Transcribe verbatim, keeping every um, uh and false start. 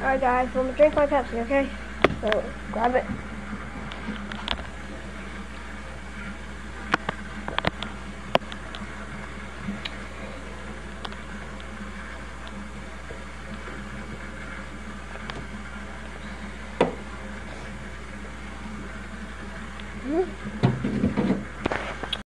Alright guys, I'm gonna drink my Pepsi, okay? So, grab it. Mm-hmm.